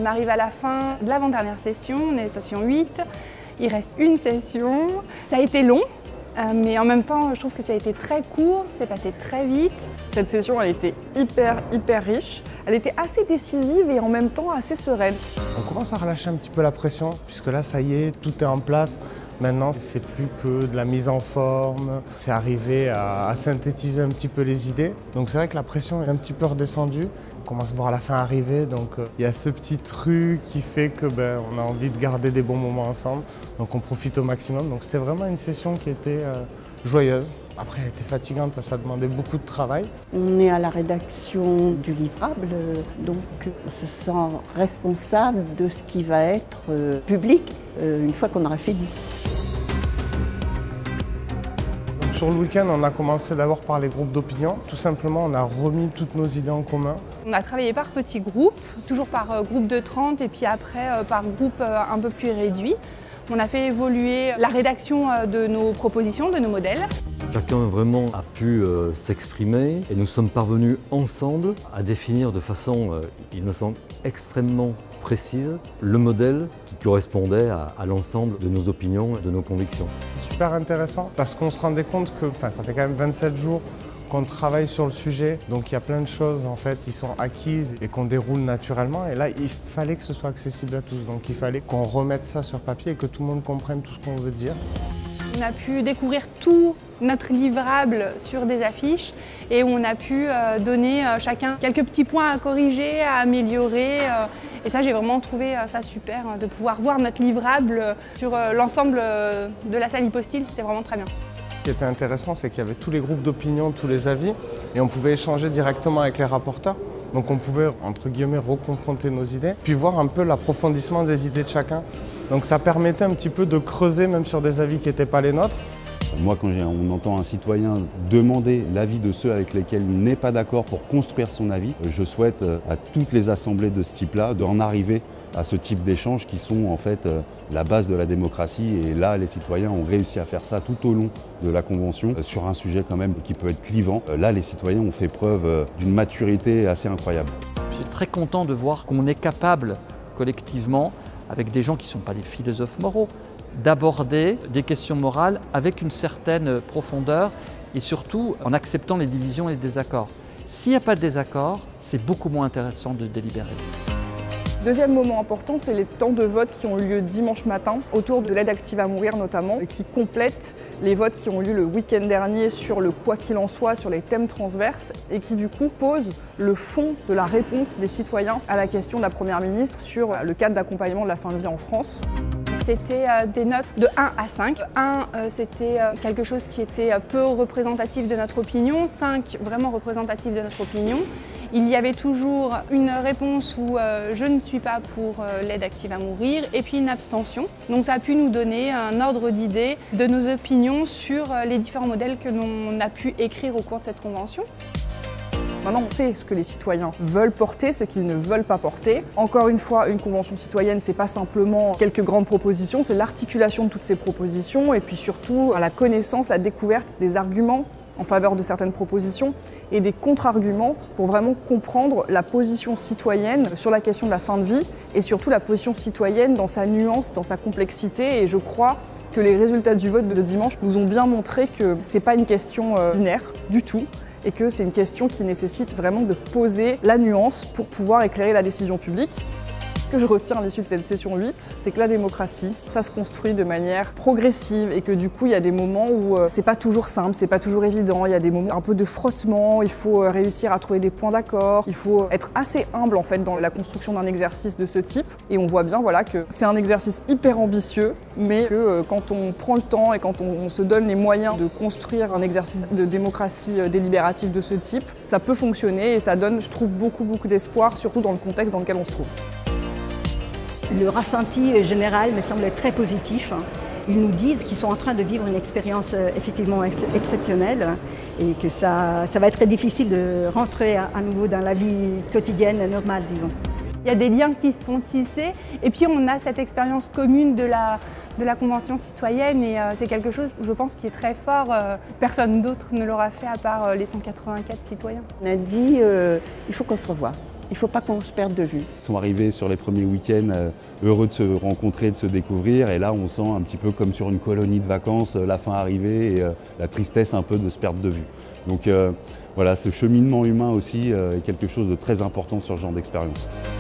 arrive à la fin de l'avant-dernière session, on est session 8, il reste une session. Ça a été long, mais en même temps, je trouve que ça a été très court, c'est passé très vite. Cette session, elle était hyper riche. Elle était assez décisive et en même temps assez sereine. On commence à relâcher un petit peu la pression, puisque là, ça y est, tout est en place. Maintenant, c'est plus que de la mise en forme, c'est arriver à synthétiser un petit peu les idées. Donc c'est vrai que la pression est un petit peu redescendue. On commence à voir la fin arriver, donc il y a ce petit truc qui fait que on a envie de garder des bons moments ensemble. Donc on profite au maximum. Donc c'était vraiment une session qui était joyeuse. Après, elle était fatigante parce que ça demandait beaucoup de travail. On est à la rédaction du livrable, donc on se sent responsable de ce qui va être public une fois qu'on aura fini. Donc, sur le week-end, on a commencé d'abord par les groupes d'opinion. Tout simplement, on a remis toutes nos idées en commun. On a travaillé par petits groupes, toujours par groupe de 30 et puis après par groupe un peu plus réduit. On a fait évoluer la rédaction de nos propositions, de nos modèles. Chacun vraiment a pu s'exprimer et nous sommes parvenus ensemble à définir de façon, il me semble, extrêmement précise le modèle qui correspondait à l'ensemble de nos opinions et de nos convictions. Super intéressant parce qu'on se rendait compte que ça fait quand même 27 jours qu'on travaille sur le sujet, donc il y a plein de choses en fait qui sont acquises et qu'on déroule naturellement, et là il fallait que ce soit accessible à tous, donc il fallait qu'on remette ça sur papier et que tout le monde comprenne tout ce qu'on veut dire. On a pu découvrir tout notre livrable sur des affiches et on a pu donner chacun quelques petits points à corriger, à améliorer, et ça j'ai vraiment trouvé ça super, de pouvoir voir notre livrable sur l'ensemble de la salle hypostyle, c'était vraiment très bien. Ce qui était intéressant, c'est qu'il y avait tous les groupes d'opinion, tous les avis, et on pouvait échanger directement avec les rapporteurs. Donc on pouvait, entre guillemets, reconfronter nos idées, puis voir un peu l'approfondissement des idées de chacun. Donc ça permettait un petit peu de creuser, même sur des avis qui n'étaient pas les nôtres. Moi, quand on entend un citoyen demander l'avis de ceux avec lesquels il n'est pas d'accord pour construire son avis, je souhaite à toutes les assemblées de ce type-là d'en arriver à ce type d'échanges qui sont en fait la base de la démocratie. Et là, les citoyens ont réussi à faire ça tout au long de la Convention sur un sujet quand même qui peut être clivant. Là, les citoyens ont fait preuve d'une maturité assez incroyable. Je suis très content de voir qu'on est capable collectivement, avec des gens qui ne sont pas des philosophes moraux, d'aborder des questions morales avec une certaine profondeur et surtout en acceptant les divisions et les désaccords. S'il n'y a pas de désaccord, c'est beaucoup moins intéressant de délibérer. Deuxième moment important, c'est les temps de vote qui ont eu lieu dimanche matin, autour de l'aide active à mourir notamment, qui complètent les votes qui ont eu lieu le week-end dernier sur le quoi qu'il en soit, sur les thèmes transverses, et qui du coup posent le fond de la réponse des citoyens à la question de la Première ministre sur le cadre d'accompagnement de la fin de vie en France. C'était des notes de 1 à 5. 1, c'était quelque chose qui était peu représentatif de notre opinion. 5, vraiment représentatif de notre opinion. Il y avait toujours une réponse où je ne suis pas pour l'aide active à mourir et puis une abstention. Donc ça a pu nous donner un ordre d'idée de nos opinions sur les différents modèles que l'on a pu écrire au cours de cette convention. Maintenant, on sait ce que les citoyens veulent porter, ce qu'ils ne veulent pas porter. Encore une fois, une convention citoyenne, c'est pas simplement quelques grandes propositions, c'est l'articulation de toutes ces propositions et puis surtout la connaissance, la découverte des arguments en faveur de certaines propositions et des contre-arguments pour vraiment comprendre la position citoyenne sur la question de la fin de vie et surtout la position citoyenne dans sa nuance, dans sa complexité. Et je crois que les résultats du vote de dimanche nous ont bien montré que c'est pas une question binaire du tout, et que c'est une question qui nécessite vraiment de poser la nuance pour pouvoir éclairer la décision publique. Ce que je retiens à l'issue de cette session 8, c'est que la démocratie, ça se construit de manière progressive et que du coup, il y a des moments où c'est pas toujours simple, c'est pas toujours évident, il y a des moments un peu de frottement, il faut réussir à trouver des points d'accord, il faut être assez humble en fait dans la construction d'un exercice de ce type. Et on voit bien voilà, que c'est un exercice hyper ambitieux, mais que quand on prend le temps et quand on se donne les moyens de construire un exercice de démocratie délibérative de ce type, ça peut fonctionner et ça donne, je trouve, beaucoup d'espoir, surtout dans le contexte dans lequel on se trouve. Le ressenti général me semble très positif. Ils nous disent qu'ils sont en train de vivre une expérience effectivement exceptionnelle et que ça va être très difficile de rentrer à nouveau dans la vie quotidienne normale, disons. Il y a des liens qui se sont tissés et puis on a cette expérience commune de la Convention citoyenne et c'est quelque chose, je pense, qui est très fort. Personne d'autre ne l'aura fait à part les 184 citoyens. On a dit il faut qu'on se revoie. Il ne faut pas qu'on se perde de vue. Ils sont arrivés sur les premiers week-ends heureux de se rencontrer, de se découvrir, et là on sent un petit peu comme sur une colonie de vacances, la fin arrivée et la tristesse un peu de se perdre de vue. Donc voilà, ce cheminement humain aussi est quelque chose de très important sur ce genre d'expérience.